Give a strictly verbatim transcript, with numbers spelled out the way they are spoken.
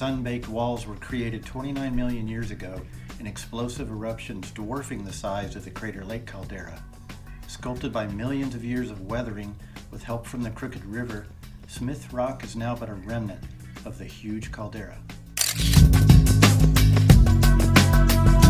sun-baked walls were created twenty-nine million years ago in explosive eruptions dwarfing the size of the crater lake caldera. Sculpted by millions of years of weathering with help from the Crooked River, Smith Rock is now but a remnant of the huge caldera.